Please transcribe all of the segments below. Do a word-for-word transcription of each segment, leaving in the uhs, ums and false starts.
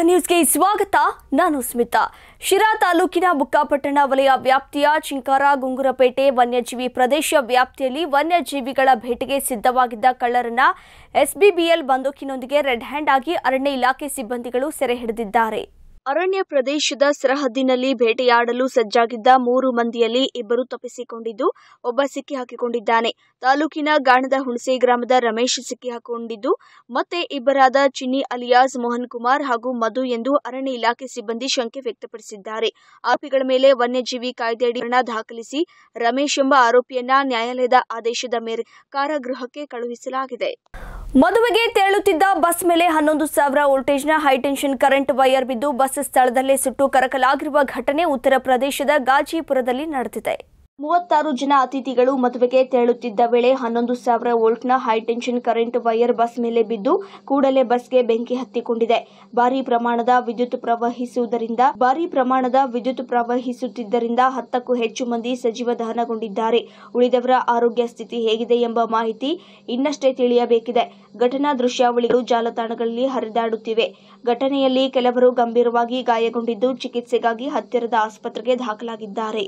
ನ್ಯೂಸ್ಗೆ ಸ್ವಾಗತ. ನಾನು ಸ್ಮಿತಾ. ಶಿರಾ ತಾಲೂಕಿನ ಬುಕ್ಕಾಪಟ್ಟಣ ವಲಯ ವ್ಯಾಪ್ತಿಯ ಚಿಂಕಾರ ಗುಂಗುರಪೇಟೆ ವನ್ಯಜೀವಿ ಪ್ರದೇಶ ವ್ಯಾಪ್ತಿಯಲ್ಲಿ ವನ್ಯಜೀವಿಗಳ ಭೇಟಿಗೆ ಸಿದ್ಧವಾಗಿದ್ದ ಕಳ್ಳರನ್ನ ಎಸ್ಬಿಬಿಎಲ್ ಬಂದೂಕಿನೊಂದಿಗೆ ರೆಡ್ ಹ್ಯಾಂಡ್ ಆಗಿ ಅರಣ್ಯ ಇಲಾಖೆ ಸಿಬ್ಬಂದಿಗಳು ಸೆರೆ ಹಿಡಿದಿದ್ದಾರೆ. ಅರಣ್ಯ ಪ್ರದೇಶದ ಸರಹದ್ದಿನಲ್ಲಿ ಬೇಟೆಯಾಡಲು ಸಜ್ಜಾಗಿದ್ದ ಮೂರು ಮಂದಿಯಲ್ಲಿ ಇಬ್ಬರು ತಪ್ಪಿಸಿಕೊಂಡಿದ್ದು, ಒಬ್ಬ ಸಿಕ್ಕಿ ಹಾಕಿಕೊಂಡಿದ್ದಾನೆ. ತಾಲೂಕಿನ ಗಾಣದ ಹುಣಸೆ ಗ್ರಾಮದ ರಮೇಶ್ ಸಿಕ್ಕಿ ಹಾಕಿಕೊಂಡಿದ್ದು, ಮತ್ತೆ ಇಬ್ಬರಾದ ಚಿನ್ನಿ ಅಲಿಯಾಸ್ ಮೋಹನ್ ಕುಮಾರ್ ಹಾಗೂ ಮಧು ಎಂದು ಅರಣ್ಯ ಇಲಾಖೆ ಸಿಬ್ಬಂದಿ ಶಂಕೆ ವ್ಯಕ್ತಪಡಿಸಿದ್ದಾರೆ. ಆರೋಪಿಗಳ ಮೇಲೆ ವನ್ಯಜೀವಿ ಕಾಯ್ದೆಯಡಿ ಪ್ರಕರಣ ದಾಖಲಿಸಿ ರಮೇಶ್ ಎಂಬ ಆರೋಪಿಯನ್ನ ನ್ಯಾಯಾಲಯದ ಆದೇಶದ ಮೇರೆಗೆ ಕಾರಾಗೃಹಕ್ಕೆ ಕಳುಹಿಸಲಾಗಿದೆ. ಮದುವೆಗೆ ತೆರಳುತ್ತಿದ್ದ ಬಸ್ ಮೇಲೆ ಹನ್ನೊಂದು ಸಾವಿರ ವೋಲ್ಟೇಜ್ನ ಹೈಟೆನ್ಷನ್ ಕರೆಂಟ್ ವೈರ್ ಬಿದ್ದು ಬಸ್ ಸ್ಥಳದಲ್ಲೇ ಸುಟ್ಟು ಕರಕಲಾಗಿರುವ ಘಟನೆ ಉತ್ತರ ಪ್ರದೇಶದ ಗಾಜಿಪುರದಲ್ಲಿ ನಡೆದಿದೆ. ಮೂವತ್ತಾರು ಜನ ಅತಿಥಿಗಳು ಮದುವೆಗೆ ತೆರಳುತ್ತಿದ್ದ ವೇಳೆ ಹನ್ನೊಂದು ಸಾವಿರ ವೋಲ್ಟ್ನ ಹೈಟೆನ್ಷನ್ ಕರೆಂಟ್ ವೈರ್ ಬಸ್ ಮೇಲೆ ಬಿದ್ದು ಕೂಡಲೇ ಬಸ್ಗೆ ಬೆಂಕಿ ಹತ್ತಿಕೊಂಡಿದೆ. ಭಾರೀ ಪ್ರಮಾಣದ ವಿದ್ಯುತ್ ಪ್ರವಹಿಸುವುದರಿಂದ ಭಾರೀ ಪ್ರಮಾಣದ ವಿದ್ಯುತ್ ಪ್ರವಹಿಸುತ್ತಿದ್ದರಿಂದ ಹತ್ತಕ್ಕೂ ಹೆಚ್ಚು ಮಂದಿ ಸಜೀವ ದಹನಗೊಂಡಿದ್ದಾರೆ. ಉಳಿದವರ ಆರೋಗ್ಯ ಸ್ಥಿತಿ ಹೇಗಿದೆ ಎಂಬ ಮಾಹಿತಿ ಇನ್ನಷ್ಟೇ ತಿಳಿಯಬೇಕಿದೆ. ಘಟನಾ ದೃಶ್ಯಾವಳಿಗಳು ಜಾಲತಾಣಗಳಲ್ಲಿ ಹರಿದಾಡುತ್ತಿವೆ. ಘಟನೆಯಲ್ಲಿ ಕೆಲವರು ಗಂಭೀರವಾಗಿ ಗಾಯಗೊಂಡಿದ್ದು ಚಿಕಿತ್ಸೆಗಾಗಿ ಹತ್ತಿರದ ಆಸ್ಪತ್ರೆಗೆ ದಾಖಲಾಗಿದ್ದಾರೆ.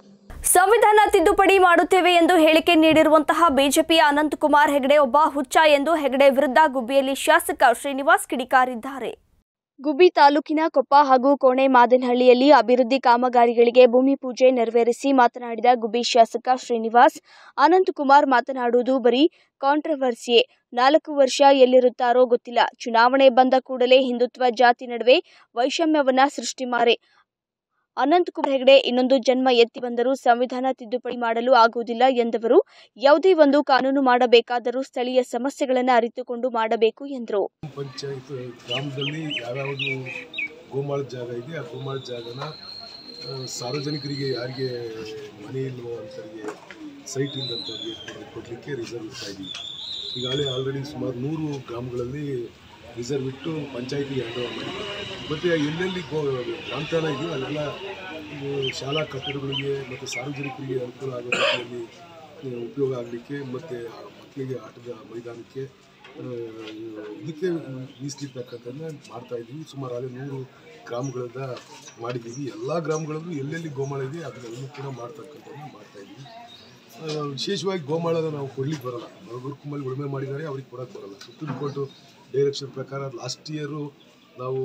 ಸಂವಿಧಾನ ತಿದ್ದುಪಡಿ ಮಾಡುತ್ತೇವೆ ಎಂದು ಹೇಳಿಕೆ ನೀಡಿರುವಂತಹ ಬಿಜೆಪಿಯ ಅನಂತಕುಮಾರ್ ಹೆಗಡೆ ಒಬ್ಬ ಹುಚ್ಚ ಎಂದು ಹೆಗಡೆ ವಿರುದ್ಧ ಗುಬ್ಬಿಯಲ್ಲಿ ಶಾಸಕ ಶ್ರೀನಿವಾಸ್ ಕಿಡಿಕಾರಿದ್ದಾರೆ. ಗುಬ್ಬಿ ತಾಲೂಕಿನ ಕೊಪ್ಪ ಹಾಗೂ ಕೋಣೆ ಮಾದನಹಳ್ಳಿಯಲ್ಲಿ ಅಭಿವೃದ್ಧಿ ಕಾಮಗಾರಿಗಳಿಗೆ ಭೂಮಿ ಪೂಜೆ ನೆರವೇರಿಸಿ ಮಾತನಾಡಿದ ಗುಬ್ಬಿ ಶಾಸಕ ಶ್ರೀನಿವಾಸ್, ಅನಂತಕುಮಾರ್ ಮಾತನಾಡುವುದು ಬರೀ ಕಾಂಟ್ರವರ್ಸಿಯೇ. ನಾಲ್ಕು ವರ್ಷ ಎಲ್ಲಿರುತ್ತಾರೋ ಗೊತ್ತಿಲ್ಲ. ಚುನಾವಣೆ ಬಂದ ಕೂಡಲೇ ಹಿಂದುತ್ವ ಜಾತಿ ನಡುವೆ ವೈಷಮ್ಯವನ್ನ ಸೃಷ್ಟಿ ಮಾಡಿ ಅನಂತಕುಮಾರ್ ಹೆಗಡೆ ಇನ್ನೊಂದು ಜನ್ಮ ಎತ್ತಿ ಬಂದರೂ ಸಂವಿಧಾನ ತಿದ್ದುಪಡಿ ಮಾಡಲು ಆಗುವುದಿಲ್ಲ ಎಂದವರು. ಯಾವುದೇ ಒಂದು ಕಾನೂನು ಮಾಡಬೇಕಾದರೂ ಸ್ಥಳೀಯ ಸಮಸ್ಯೆಗಳನ್ನು ಅರಿತುಕೊಂಡು ಮಾಡಬೇಕು ಎಂದರು. ಪಂಚಾಯತ್ ಗ್ರಾಮದಲ್ಲಿ ಯಾವ್ಯಾವುದು ಗೋಮಾಳ ಜಾಗ ಇದೆ ಆ ಗೋಮಾಳ ಜಾಗನ ಸಾರ್ವಜನಿಕರಿಗೆ ಯಾರಿಗೆ ಮನೆ ಇಲ್ವೋ ಅಂಥವ್ರಿಗೆ ಸೈಟ್ ಇಲ್ಲದಂಥವ್ರಿಗೆ ಕೊಡಲಿಕ್ಕೆ ರಿಸರ್ವ್ ಇಡ್ತಾ ಇದ್ದೀವಿ. ಈಗಾಗಲೇ ಆಲ್ರೆಡಿ ಸುಮಾರು ನೂರು ಗ್ರಾಮಗಳಲ್ಲಿ ರಿಸರ್ವ್ ಇಟ್ಟು ಪಂಚಾಯತಿಗೆ ಹ್ಯಾಂಡ್ ಓವರ್ ಮಾಡಿ, ಮತ್ತು ಎಲ್ಲೆಲ್ಲಿ ಗೋ ಗ್ರಾಮಸ್ಥಾನ ಇದೆಯೋ ಅಲ್ಲೆಲ್ಲ ಶಾಲಾ ಕಟ್ಟಡಗಳಿಗೆ ಮತ್ತು ಸಾರ್ವಜನಿಕರಿಗೆ ಅನುಕೂಲ ಆಗೋ ರೀತಿಯಲ್ಲಿ ಉಪಯೋಗ ಆಗಲಿಕ್ಕೆ ಮತ್ತು ಮಕ್ಕಳಿಗೆ ಆಟದ ಮೈದಾನಕ್ಕೆ ಇದಕ್ಕೆ ಮೀಸಲಿರ್ತಕ್ಕಂಥದ್ದನ್ನ ಮಾಡ್ತಾಯಿದ್ದೀವಿ. ಸುಮಾರು ಅಲ್ಲಿ ನೂರು ಗ್ರಾಮಗಳಿಂದ ಮಾಡಿದ್ದೀವಿ. ಎಲ್ಲ ಗ್ರಾಮಗಳಲ್ಲೂ ಎಲ್ಲೆಲ್ಲಿ ಗೋಮಾಳ ಇದೆ ಅದನ್ನೆಲ್ಲೂ ಕೂಡ ಮಾಡ್ತಕ್ಕಂಥದ್ದನ್ನ ಮಾಡ್ತಾಯಿದ್ದೀವಿ. ವಿಶೇಷವಾಗಿ ಗೋಮಾಳನ ನಾವು ಕೊಡ್ಲಿಕ್ಕೆ ಬರೋಲ್ಲ. ಬರಗುರ್ಕುಂಬಲ್ಲಿ ಉಳುಮೆ ಮಾಡಿದ್ದಾರೆ, ಅವ್ರಿಗೆ ಕೊಡೋಕ್ಕೆ ಬರೋಲ್ಲ. ಸುಪ್ರೀಂ ಕೋರ್ಟು ಡೈರೆಕ್ಷನ್ ಪ್ರಕಾರ ಲಾಸ್ಟ್ ಇಯರು ನಾವು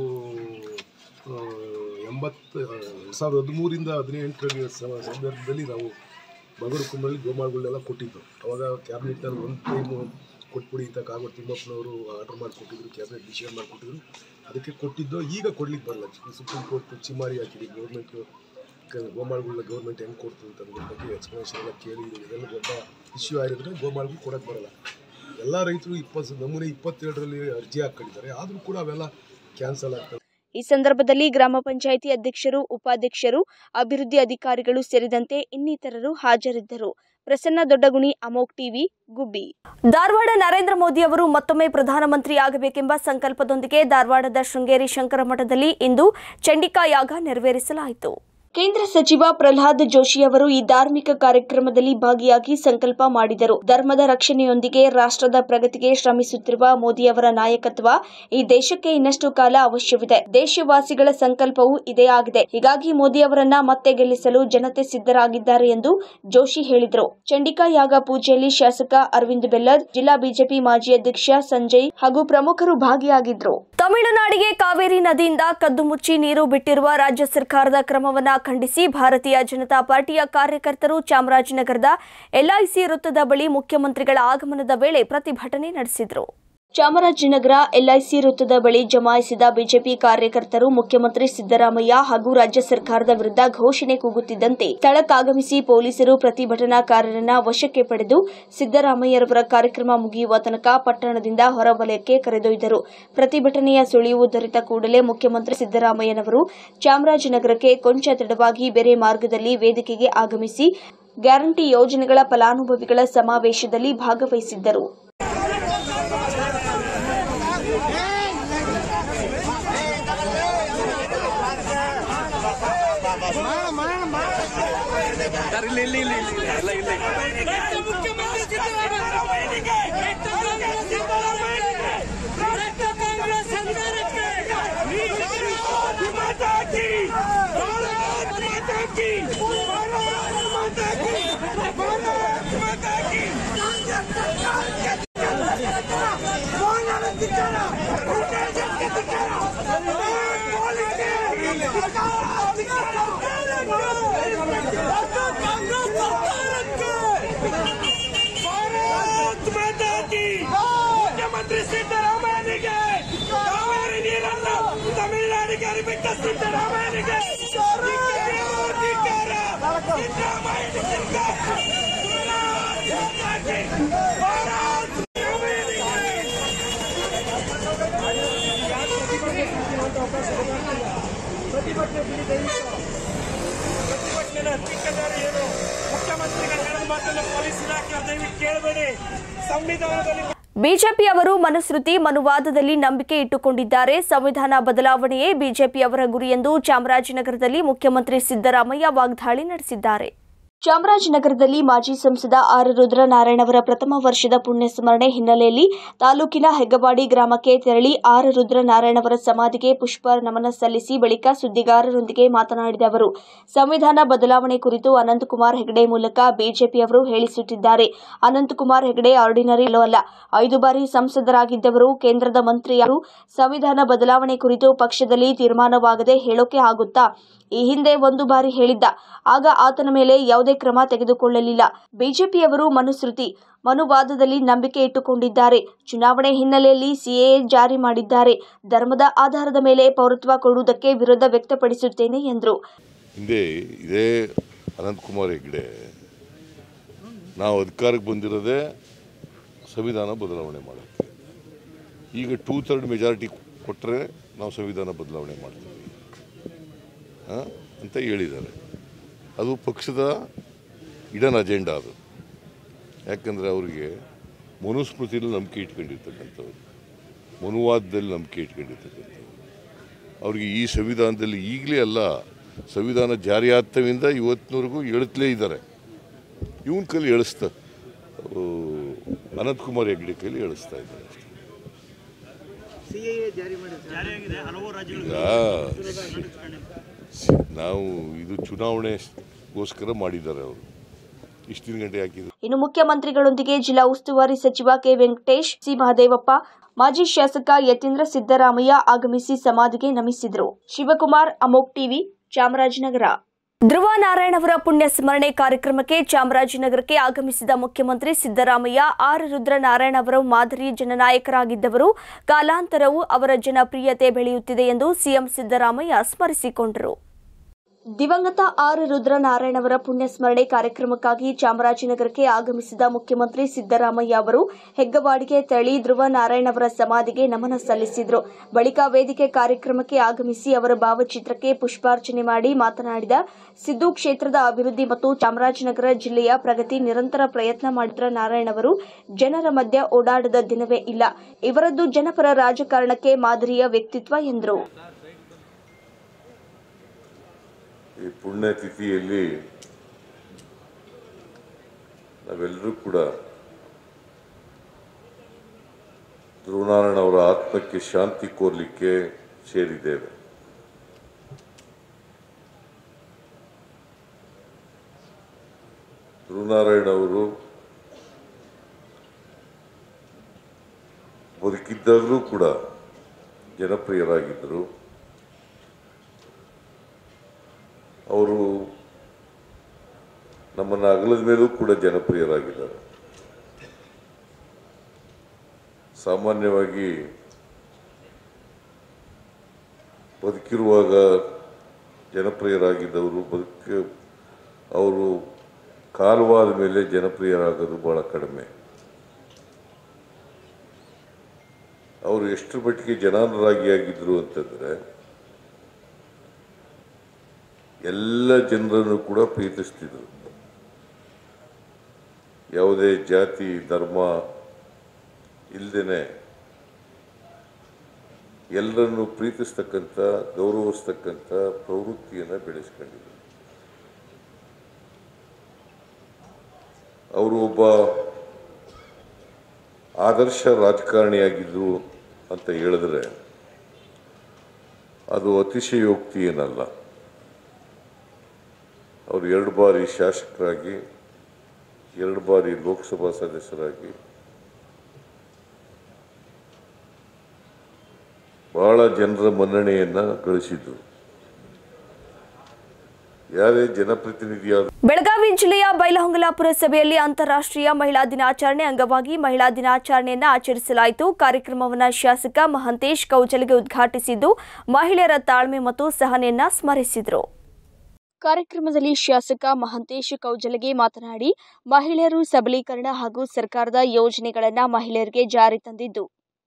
ಎಂಬತ್ತು ಎರಡು ಸಾವಿರದ ಹದಿಮೂರಿಂದ ಹದಿನೆಂಟರಲ್ಲಿ ಸಂದರ್ಭದಲ್ಲಿ ನಾವು ಬಗರುಕುಂಬಲ್ಲಿ ಗೋಮಾಳಗಳನ್ನೆಲ್ಲ ಕೊಟ್ಟಿದ್ದು. ಅವಾಗ ಕ್ಯಾಬಿನೆಟ್ನಲ್ಲಿ ಒಂದು ಟೈಮು ಕೊಟ್ಬಿಡಿ ಅಂತ ಕಾಗೋಡು ತಿಮ್ಮಪ್ಪನವರು ಆರ್ಡರ್ ಮಾಡಿಕೊಟ್ಟಿದ್ರು, ಕ್ಯಾಬಿನೆಟ್ ಡಿಸಿಷನ್ ಮಾಡಿಕೊಟ್ಟಿದ್ರು. ಅದಕ್ಕೆ ಕೊಟ್ಟಿದ್ದು ಈಗ ಕೊಡ್ಲಿಕ್ಕೆ ಬರಲ್ಲ. ಸುಪ್ರೀಂ ಕೋರ್ಟ್ ಚಿಮ್ಮಾರಿ ಹಾಕಿದೆ. ಗೌರ್ಮೆಂಟು ಗೋಮಾಳಗಳನ್ನ ಗೌರ್ಮೆಂಟ್ ಹೆಂಗೆ ಕೊಡ್ತು ಅಂತ ಅದ್ರ ಬಗ್ಗೆ ಎಕ್ಸ್ಪ್ಲನೇಷನ್ ಎಲ್ಲ ಕೇಳಿ ಇದೆಲ್ಲ ದೊಡ್ಡ ಇಶ್ಯೂ ಆಗಿರೋದ್ರೆ ಗೋಮಾಳಗಳು ಕೊಡೋಕ್ಕೆ ಬರೋಲ್ಲ. ಎಲ್ಲ ರೈತರು ಇಪ್ಪತ್ತು ನಮೂನೆ ಇಪ್ಪತ್ತೇಳರಲ್ಲಿ ಅರ್ಜಿ ಹಾಕೊಂಡಿದ್ದಾರೆ, ಆದರೂ ಕೂಡ ಅವೆಲ್ಲ ಕ್ಯಾನ್ಸಲ್ ಆಗ್ತವೆ. ಈ ಸಂದರ್ಭದಲ್ಲಿ ಗ್ರಾಮ ಪಂಚಾಯಿತಿ ಅಧ್ಯಕ್ಷರು, ಉಪಾಧ್ಯಕ್ಷರು, ಅಭಿವೃದ್ಧಿ ಅಧಿಕಾರಿಗಳು ಸೇರಿದಂತೆ ಇನ್ನಿತರರು ಹಾಜರಿದ್ದರು. ಪ್ರಸನ್ನ ದೊಡ್ಡಗುಣಿ, ಅಮೋಕ್ ಟಿವಿ, ಗುಬ್ಬಿ. ಧಾರವಾಡ ನರೇಂದ್ರ ಮೋದಿ ಅವರು ಮತ್ತೊಮ್ಮೆ ಪ್ರಧಾನಮಂತ್ರಿ ಆಗಬೇಕೆಂಬ ಸಂಕಲ್ಪದೊಂದಿಗೆ ಧಾರವಾಡದ ಶೃಂಗೇರಿ ಶಂಕರ ಮಠದಲ್ಲಿ ಇಂದು ಚಂಡಿಕಾ ಯಾಗ ನೆರವೇರಿಸಲಾಯಿತು. ಕೇಂದ್ರ ಸಚಿವ ಪ್ರಹ್ಲಾದ್ ಜೋಶಿ ಅವರು ಈ ಧಾರ್ಮಿಕ ಕಾರ್ಯಕ್ರಮದಲ್ಲಿ ಭಾಗಿಯಾಗಿ ಸಂಕಲ್ಪ ಮಾಡಿದರು. ಧರ್ಮದ ರಕ್ಷಣೆಯೊಂದಿಗೆ ರಾಷ್ಟ್ರದ ಪ್ರಗತಿಗೆ ಶ್ರಮಿಸುತ್ತಿರುವ ಮೋದಿಯವರ ನಾಯಕತ್ವ ಈ ದೇಶಕ್ಕೆ ಇನ್ನಷ್ಟು ಕಾಲ ಅವಶ್ಯವಿದೆ. ದೇಶವಾಸಿಗಳ ಸಂಕಲ್ಪವೂ ಇದೇ ಆಗಿದೆ. ಹೀಗಾಗಿ ಮೋದಿಯವರನ್ನ ಮತ್ತೆ ಗೆಲ್ಲಿಸಲು ಜನತೆ ಸಿದ್ದರಾಗಿದ್ದಾರೆ ಎಂದು ಜೋಶಿ ಹೇಳಿದರು. ಚಂಡಿಕಾ ಯಾಗ ಪೂಜೆಯಲ್ಲಿ ಶಾಸಕ ಅರವಿಂದ್ ಬೆಲ್ಲದ್, ಜಿಲ್ಲಾ ಬಿಜೆಪಿ ಮಾಜಿ ಅಧ್ಯಕ್ಷ ಸಂಜಯ್ ಹಾಗೂ ಪ್ರಮುಖರು ಭಾಗಿಯಾಗಿದ್ದರು. ತಮಿಳುನಾಡಿಗೆ ಕಾವೇರಿ ನದಿಯಿಂದ ಕದ್ದು ಮುಚ್ಚಿ ನೀರು ಬಿಟ್ಟಿರುವ ರಾಜ್ಯ ಸರ್ಕಾರದ ಕ್ರಮವನ್ನು ಖಂಡಿಸಿ ಭಾರತೀಯ ಜನತಾ ಪಾರ್ಟಿಯ ಕಾರ್ಯಕರ್ತರು ಚಾಮರಾಜನಗರದ ಎಲ್ಐಸಿ ವೃತ್ತದ ಬಳಿ ಮುಖ್ಯಮಂತ್ರಿಗಳ ಆಗಮನದ ವೇಳೆ ಪ್ರತಿಭಟನೆ ನಡೆಸಿದರು. ಚಾಮರಾಜನಗರ ಎಲ್ಐಸಿ ವೃತ್ತದ ಬಳಿ ಜಮಾಯಿಸಿದ ಬಿಜೆಪಿ ಕಾರ್ಯಕರ್ತರು ಮುಖ್ಯಮಂತ್ರಿ ಸಿದ್ದರಾಮಯ್ಯ ಹಾಗೂ ರಾಜ್ಯ ಸರ್ಕಾರದ ವಿರುದ್ಧ ಘೋಷಣೆ ಕೂಗುತ್ತಿದ್ದಂತೆ ಸ್ಥಳಕ್ಕಾಗಮಿಸಿ ಪೊಲೀಸರು ಪ್ರತಿಭಟನಾಕಾರರನ್ನ ವಶಕ್ಕೆ ಪಡೆದು ಸಿದ್ದರಾಮಯ್ಯರವರ ಕಾರ್ಯಕ್ರಮ ಮುಗಿಯುವ ತನಕ ಪಟ್ಟಣದಿಂದ ಹೊರವಲಯಕ್ಕೆ ಕರೆದೊಯ್ದರು. ಪ್ರತಿಭಟನೆಯ ಸುಳಿವು ದೊರೆತ ಕೂಡಲೇ ಮುಖ್ಯಮಂತ್ರಿ ಸಿದ್ದರಾಮಯ್ಯನವರು ಚಾಮರಾಜನಗರಕ್ಕೆ ಕೊಂಚ ತಡವಾಗಿ ಬೇರೆ ಮಾರ್ಗದಲ್ಲಿ ವೇದಿಕೆಗೆ ಆಗಮಿಸಿ ಗ್ಯಾರಂಟಿ ಯೋಜನೆಗಳ ಫಲಾನುಭವಿಗಳ ಸಮಾವೇಶದಲ್ಲಿ ಭಾಗವಹಿಸಿದ್ದರು. ಮುಖ್ಯಮಂತ್ರಿ की भारत माता की भारत माता की मुख्यमंत्री सिद्धरामಯ್ಯನಿಗೆ ಕಾವೇರಿ ನೀರನ್ನು ತಮಿಳುನಾಡಿಗೆ ಹರಿಬಿಟ್ಟ ಸಿದ್ದರಾಮಯ್ಯನಿಗೆ ಧಿಕ್ಕಾರ ಸಿದ್ದರಾಮಯ್ಯನಿಗೆ ಪ್ರತಿಭಟನೆ ಧಿಕ್ಕಾರಿ ಏನು ಮುಖ್ಯಮಂತ್ರಿಗಳ ಹೇಳಿದ ಮಾತನ್ನು ಪೊಲೀಸ್ ಇಲಾಖೆ ದಯವಿಟ್ಟು ಕೇಳಬೇಡಿ. ಸಂವಿಧಾನದಲ್ಲಿ ಬಿಜೆಪಿಯವರು ಮನುಸ್ಮೃತಿ ಮನುವಾದದಲ್ಲಿ ನಂಬಿಕೆ ಇಟ್ಟುಕೊಂಡಿದ್ದಾರೆ. ಸಂವಿಧಾನ ಬದಲಾವಣೆಯೇ ಬಿಜೆಪಿಯವರ ಗುರಿ ಎಂದು ಚಾಮರಾಜನಗರದಲ್ಲಿ ಮುಖ್ಯಮಂತ್ರಿ ಸಿದ್ದರಾಮಯ್ಯ ವಾಗ್ದಾಳಿ ನಡೆಸಿದ್ದಾರೆ. ಚಾಮರಾಜನಗರದಲ್ಲಿ ಮಾಜಿ ಸಂಸದ ಆರ್ ರುದ್ರನಾರಾಯಣವರ ಪ್ರಥಮ ವರ್ಷದ ಪುಣ್ಯ ಸ್ಮರಣೆ ಹಿನ್ನೆಲೆಯಲ್ಲಿ ತಾಲೂಕಿನ ಹೆಗ್ಗವಾಡಿ ಗ್ರಾಮಕ್ಕೆ ತೆರಳಿ ಆರ್ ರುದ್ರನಾರಾಯಣವರ ಸಮಾಧಿಗೆ ಪುಷ್ಪ ನಮನ ಸಲ್ಲಿಸಿ ಬಳಿಕ ಸುದ್ದಿಗಾರರೊಂದಿಗೆ ಮಾತನಾಡಿದ ಅವರು, ಸಂವಿಧಾನ ಬದಲಾವಣೆ ಕುರಿತು ಅನಂತಕುಮಾರ್ ಹೆಗಡೆ ಮೂಲಕ ಬಿಜೆಪಿಯವರು ಹೇಳಿಸುತ್ತಿದ್ದಾರೆ. ಅನಂತಕುಮಾರ್ ಹೆಗಡೆ ಆರ್ಡಿನರಿ ಅಲ್ಲ, ಐದು ಬಾರಿ ಸಂಸದರಾಗಿದ್ದವರು, ಕೇಂದ್ರದ ಮಂತ್ರಿಯಾರು. ಸಂವಿಧಾನ ಬದಲಾವಣೆ ಕುರಿತು ಪಕ್ಷದಲ್ಲಿ ತೀರ್ಮಾನವಾಗದೆ ಹೇಳೋಕೆ ಆಗುತ್ತಾ? ಈ ಹಿಂದೆ ಒಂದು ಬಾರಿ ಹೇಳಿದ್ದ, ಆಗ ಆತನ ಮೇಲೆ ಯಾವುದೇ ಕ್ರಮ ತೆಗೆದುಕೊಳ್ಳಲಿಲ್ಲ. ಬಿಜೆಪಿಯವರು ಮನುಸ್ಮೃತಿ ಮನುವಾದದಲ್ಲಿ ನಂಬಿಕೆ ಇಟ್ಟುಕೊಂಡಿದ್ದಾರೆ. ಚುನಾವಣೆ ಹಿನ್ನೆಲೆಯಲ್ಲಿ ಸಿಎಎ ಜಾರಿ ಮಾಡಿದ್ದಾರೆ. ಧರ್ಮದ ಆಧಾರದ ಮೇಲೆ ಪೌರತ್ವ ಕೊಡುವುದಕ್ಕೆ ವಿರೋಧ ವ್ಯಕ್ತಪಡಿಸುತ್ತೇನೆ ಎಂದರು. ಹಿಂದೆ ಇದೇ ಅನಂತಕುಮಾರ್ ಹೆಗಡೆ ನಾವು ಅಧಿಕಾರಕ್ಕೆ ಬಂದಿರೋದೇ ಸಂವಿಧಾನ ಬದಲಾವಣೆ ಮಾಡೋಕ್ಕೆ. ಈಗ ಟೂ ಥರ್ಡ್ ಮೆಜಾರಿಟಿ ಕೊಟ್ಟರೆ ನಾವು ಸಂವಿಧಾನ ಬದಲಾವಣೆ ಮಾಡ್ತೀವಿ ಅಂತ ಹೇಳಿದ್ದಾರೆ. ಅದು ಪಕ್ಷದ ಇಡನ್ ಅಜೆಂಡಾ. ಅದು ಯಾಕಂದರೆ ಅವರಿಗೆ ಮನುಸ್ಮೃತಿಯಲ್ಲಿ ನಂಬಿಕೆ ಇಟ್ಕೊಂಡಿರ್ತಕ್ಕಂಥವ್ರು, ಮನುವಾದದಲ್ಲಿ ನಂಬಿಕೆ ಇಟ್ಕೊಂಡಿರ್ತಕ್ಕಂಥವ್ರು. ಅವ್ರಿಗೆ ಈ ಸಂವಿಧಾನದಲ್ಲಿ ಈಗಲೇ ಅಲ್ಲ, ಸಂವಿಧಾನ ಜಾರಿ ಆದವಿಂದ ಇವತ್ತಿನವರೆಗೂ ಹೇಳುತ್ತಲೇ ಇದ್ದಾರೆ. ಇವನ ಕೈಲಿ ಹೇಳಿಸ್ತಾ ಅನಂತಕುಮಾರ್ ಹೆಗಡೆ ಕೈಲಿ ಹೇಳಿಸ್ತಾ ಇದ್ದಾರೆ. ನಾವು ಇದು ಚುನಾವಣೆಗೋಸ್ಕರ ಮಾಡಿದ್ದಾರೆ. ಅವರು ಇಷ್ಟಿನ ಗಂಟೆ ಹಾಕಿದ್ರು. ಇನ್ನು ಮುಖ್ಯಮಂತ್ರಿಗಳೊಂದಿಗೆ ಜಿಲ್ಲಾ ಉಸ್ತುವಾರಿ ಸಚಿವ ಕೆ ವೆಂಕಟೇಶ್, ಸಿ ಮಹದೇವಪ್ಪ, ಮಾಜಿ ಶಾಸಕ ಯತೀಂದ್ರ ಸಿದ್ದರಾಮಯ್ಯ ಆಗಮಿಸಿ ಸಮಾಧಿಗೆ ನಮಿಸಿದರು. ಶಿವಕುಮಾರ್, ಅಮೋಕ್ ಟಿವಿ, ಚಾಮರಾಜನಗರ. ಧ್ರುವ ನಾರಾಯಣ್ ಅವರ ಪುಣ್ಯ ಸ್ಮರಣೆ ಕಾರ್ಯಕ್ರಮಕ್ಕೆ ಚಾಮರಾಜನಗರಕ್ಕೆ ಆಗಮಿಸಿದ ಮುಖ್ಯಮಂತ್ರಿ ಸಿದ್ದರಾಮಯ್ಯ, ಆರ್ ರುದ್ರನಾರಾಯಣ್ ಅವರು ಮಾದರಿ ಜನನಾಯಕರಾಗಿದ್ದವರು, ಕಾಲಾಂತರವೂ ಅವರ ಜನಪ್ರಿಯತೆ ಬೆಳೆಯುತ್ತಿದೆ ಎಂದು ಸಿಎಂ ಸಿದ್ದರಾಮಯ್ಯ ಸ್ಮರಿಸಿಕೊಂಡರು. ದಿವಂಗತ ಆರ್ ರುದ್ರನಾರಾಯಣ್ ಅವರ ಪುಣ್ಯ ಸ್ಮರಣೆ ಕಾರ್ಯಕ್ರಮಕ್ಕಾಗಿ ಚಾಮರಾಜನಗರಕ್ಕೆ ಆಗಮಿಸಿದ ಮುಖ್ಯಮಂತ್ರಿ ಸಿದ್ದರಾಮಯ್ಯ ಅವರು ಹೆಗ್ಗವಾಡಿಗೆ ತೆರಳಿ ಧ್ರುವ ನಾರಾಯಣ್ ಅವರ ಸಮಾಧಿಗೆ ನಮನ ಸಲ್ಲಿಸಿದರು. ಬಳಿಕ ವೇದಿಕೆ ಕಾರ್ಯಕ್ರಮಕ್ಕೆ ಆಗಮಿಸಿ ಅವರ ಭಾವಚಿತ್ರಕ್ಕೆ ಪುಷ್ಪಾರ್ಚನೆ ಮಾಡಿ ಮಾತನಾಡಿದ ಸಿದ್ದು, ಕ್ಷೇತ್ರದ ಅಭಿವೃದ್ಧಿ ಮತ್ತು ಚಾಮರಾಜನಗರ ಜಿಲ್ಲೆಯ ಪ್ರಗತಿ ನಿರಂತರ ಪ್ರಯತ್ನ ಮಾಡಿದ ನಾರಾಯಣ್ ಅವರು ಜನರ ಮಧ್ಯ ಓಡಾಡದ ದಿನವೇ ಇಲ್ಲ. ಇವರದ್ದು ಜನಪರ ರಾಜಕಾರಣಕ್ಕೆ ಮಾದರಿಯ ವ್ಯಕ್ತಿತ್ವ ಎಂದರು. ಈ ಪುಣ್ಯತಿಥಿಯಲ್ಲಿ ನಾವೆಲ್ಲರೂ ಕೂಡ ಧ್ರುವನಾರಾಯಣ್ ಅವರ ಆತ್ಮಕ್ಕೆ ಶಾಂತಿ ಕೋರಲಿಕ್ಕೆ ಸೇರಿದ್ದೇವೆ. ಧ್ರುವನಾರಾಯಣ್ ಅವರು ಬದುಕಿದ್ದಾಗಲೂ ಕೂಡ ಜನಪ್ರಿಯರಾಗಿದ್ದರು. ಅವರು ನಮ್ಮನ್ನು ಅಗಲದ ಮೇಲೂ ಕೂಡ ಜನಪ್ರಿಯರಾಗಿದ್ದಾರೆ. ಸಾಮಾನ್ಯವಾಗಿ ಬದುಕಿರುವಾಗ ಜನಪ್ರಿಯರಾಗಿದ್ದವರು ಬದುಕ ಅವರು ಕಾಲವಾದ ಮೇಲೆ ಜನಪ್ರಿಯರಾಗೋದು ಬಹಳ ಕಡಿಮೆ. ಅವರು ಎಷ್ಟು ಮಟ್ಟಿಗೆ ಜನಾನುರಾಗಿಯಾಗಿದ್ದರು ಅಂತಂದರೆ ಎಲ್ಲ ಜನರನ್ನು ಕೂಡ ಪ್ರೀತಿಸ್ತಿದ್ರು. ಯಾವುದೇ ಜಾತಿ ಧರ್ಮ ಇಲ್ಲದೇನೆ ಎಲ್ಲರನ್ನು ಪ್ರೀತಿಸ್ತಕ್ಕಂಥ ಗೌರವಿಸ್ತಕ್ಕಂಥ ಪ್ರವೃತ್ತಿಯನ್ನು ಬೆಳೆಸ್ಕೊಂಡಿದ್ರು. ಅವರು ಒಬ್ಬ ಆದರ್ಶ ರಾಜಕಾರಣಿಯಾಗಿದ್ದರು ಅಂತ ಹೇಳಿದ್ರೆ ಅದು ಅತಿಶಯೋಕ್ತಿ ಏನಲ್ಲ. ಅವರು ಎರಡು ಬಾರಿ ಶಾಸಕರಾಗಿ ಎರಡು ಬಾರಿ ಲೋಕಸಭಾ ಸದಸ್ಯರಾಗಿ ಬಹಳ ಜನರ ಮನ್ನಣೆಯನ್ನು ಗಳಿಸಿದ್ರು. ಯಾರೇ ಜನಪ್ರತಿನಿಧಿಯಾದ ಬೆಳಗಾವಿ ಜಿಲ್ಲೆಯ ಬೈಲಹೊಂಗಲ ಪುರಸಭೆಯಲ್ಲಿ ಅಂತಾರಾಷ್ಟ್ರೀಯ ಮಹಿಳಾ ದಿನಾಚರಣೆ ಅಂಗವಾಗಿ ಮಹಿಳಾ ದಿನಾಚರಣೆಯನ್ನು ಆಚರಿಸಲಾಯಿತು. ಕಾರ್ಯಕ್ರಮವನ್ನು ಶಾಸಕ ಮಹಂತೇಶ್ ಕೌಜಲಗೆ ಉದ್ಘಾಟಿಸಿದ್ದು ಮಹಿಳೆಯರ ತಾಳ್ಮೆ ಮತ್ತು ಸಹನೆಯನ್ನ ಸ್ಮರಿಸಿದರು. ಕಾರ್ಯಕ್ರಮದಲ್ಲಿ ಶಾಸಕ ಮಹಂತೇಶ್ ಕೌಜಲಗೆ ಮಾತನಾಡಿ, ಮಹಿಳೆಯರು ಸಬಲೀಕರಣ ಹಾಗೂ ಸರ್ಕಾರದ ಯೋಜನೆಗಳನ್ನು ಮಹಿಳೆಯರಿಗೆ ಜಾರಿ ತಂದಿದ್ದು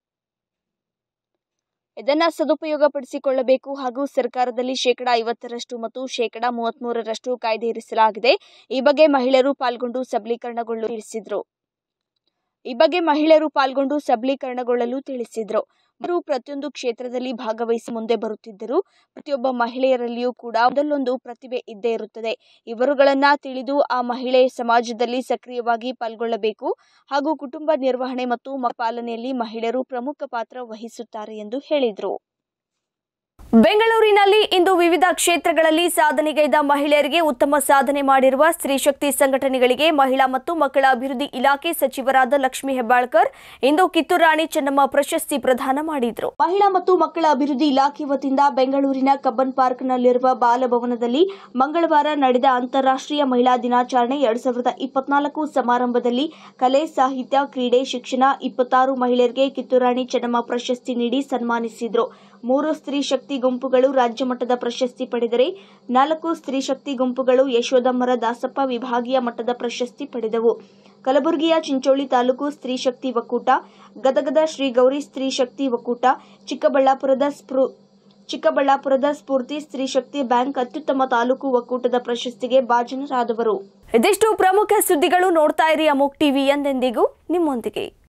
ಇದನ್ನು ಸದುಪಯೋಗಪಡಿಸಿಕೊಳ್ಳಬೇಕು ಹಾಗೂ ಸರ್ಕಾರದಲ್ಲಿ ಶೇಕಡಾ ಐವತ್ತರಷ್ಟು ಮತ್ತು ಶೇಕಡಾ ಮೂವತ್ಮೂರರಷ್ಟು ಕಾಯ್ದೆ ಇರಿಸಲಾಗಿದೆ. ಈ ಬಗ್ಗೆ ಮಹಿಳೆಯರು ಪಾಲ್ಗೊಂಡು ಸಬಲೀಕರಣಗೊಳ್ಳಲು ತಿಳಿಸಿದರು. ಈ ಬಗ್ಗೆ ಮಹಿಳೆಯರು ಪಾಲ್ಗೊಂಡು ಸಬಲೀಕರಣಗೊಳ್ಳಲು ತಿಳಿಸಿದರು. ಅವರು ಪ್ರತಿಯೊಂದು ಕ್ಷೇತ್ರದಲ್ಲಿ ಭಾಗವಹಿಸಿ ಮುಂದೆ ಬರುತ್ತಿದ್ದರು. ಪ್ರತಿಯೊಬ್ಬ ಮಹಿಳೆಯರಲ್ಲಿಯೂ ಕೂಡ ಒಂದಲ್ಲೊಂದು ಪ್ರತಿಭೆ ಇದ್ದೇ ಇರುತ್ತದೆ. ಇವರುಗಳನ್ನ ತಿಳಿದು ಆ ಮಹಿಳೆ ಸಮಾಜದಲ್ಲಿ ಸಕ್ರಿಯವಾಗಿ ಪಾಲ್ಗೊಳ್ಳಬೇಕು ಹಾಗೂ ಕುಟುಂಬ ನಿರ್ವಹಣೆ ಮತ್ತು ಮಕ್ಕಳ ಪಾಲನೆಯಲ್ಲಿ ಮಹಿಳೆಯರು ಪ್ರಮುಖ ಪಾತ್ರ ವಹಿಸುತ್ತಾರೆ ಎಂದು ಹೇಳಿದರು. ಬೆಂಗಳೂರಿನಲ್ಲಿ ಇಂದು ವಿವಿಧ ಕ್ಷೇತ್ರಗಳಲ್ಲಿ ಸಾಧನೆಗೈದ ಮಹಿಳೆಯರಿಗೆ ಉತ್ತಮ ಸಾಧನೆ ಮಾಡಿರುವ ಸ್ತ್ರೀಶಕ್ತಿ ಸಂಘಟನೆಗಳಿಗೆ ಮಹಿಳಾ ಮತ್ತು ಮಕ್ಕಳ ಅಭಿವೃದ್ಧಿ ಇಲಾಖೆ ಸಚಿವರಾದ ಲಕ್ಷ್ಮೀ ಹೆಬ್ಬಾಳ್ಕರ್ ಇಂದು ಕಿತ್ತೂರು ರಾಣಿ ಚೆನ್ನಮ್ಮ ಪ್ರಶಸ್ತಿ ಪ್ರದಾನ ಮಾಡಿದರು. ಮಹಿಳಾ ಮತ್ತು ಮಕ್ಕಳ ಅಭಿವೃದ್ಧಿ ಇಲಾಖೆ ವತಿಯಿಂದ ಬೆಂಗಳೂರಿನ ಕಬ್ಬನ್ ಪಾರ್ಕ್ನಲ್ಲಿರುವ ಬಾಲಭವನದಲ್ಲಿ ಮಂಗಳವಾರ ನಡೆದ ಅಂತಾರಾಷ್ಟ್ರೀಯ ಮಹಿಳಾ ದಿನಾಚರಣೆ ಎರಡ್ ಸಾವಿರದ ಇಪ್ಪತ್ನಾಲ್ಕು ಸಮಾರಂಭದಲ್ಲಿ ಕಲೆ, ಸಾಹಿತ್ಯ, ಕ್ರೀಡೆ, ಶಿಕ್ಷಣ ಇಪ್ಪತ್ತಾರು ಮಹಿಳೆಯರಿಗೆ ಕಿತ್ತೂರು ರಾಣಿ ಚೆನ್ನಮ್ಮ ಪ್ರಶಸ್ತಿ ನೀಡಿ ಸನ್ಮಾನಿಸಿದರು. ಮೂರು ಸ್ತ್ರೀ ಶಕ್ತಿ ಗುಂಪುಗಳು ರಾಜ್ಯ ಮಟ್ಟದ ಪ್ರಶಸ್ತಿ ಪಡೆದರೆ ನಾಲ್ಕು ಸ್ತ್ರೀ ಶಕ್ತಿ ಗುಂಪುಗಳು ಯಶೋಧಮ್ಮರ ದಾಸಪ್ಪ ವಿಭಾಗೀಯ ಮಟ್ಟದ ಪ್ರಶಸ್ತಿ ಪಡೆದವು. ಕಲಬುರಗಿಯ ಚಿಂಚೋಳಿ ತಾಲೂಕು ಸ್ತ್ರೀ ಶಕ್ತಿ ಒಕ್ಕೂಟ, ಗದಗದ ಶ್ರೀ ಗೌರಿ ಸ್ತ್ರೀ ಶಕ್ತಿ ಒಕ್ಕೂಟ, ಚಿಕ್ಕಬಳ್ಳಾಪುರದ ಸ್ಪೃ ಚಿಕ್ಕಬಳ್ಳಾಪುರದ ಸ್ಫೂರ್ತಿ ಸ್ತ್ರೀ ಶಕ್ತಿ ಬ್ಯಾಂಕ್ ಅತ್ಯುತ್ತಮ ತಾಲೂಕು ಒಕ್ಕೂಟದ ಪ್ರಶಸ್ತಿಗೆ ಭಾಜನರಾದವರು. ಇದಿಷ್ಟು ಪ್ರಮುಖ ಸುದ್ದಿಗಳು. ನೋಡ್ತಾ ಇರಿ ಅಮೋಕ್ ಟಿವಿ, ಎಂದೆಂದಿಗೂ ನಿಮ್ಮೊಂದಿಗೆ.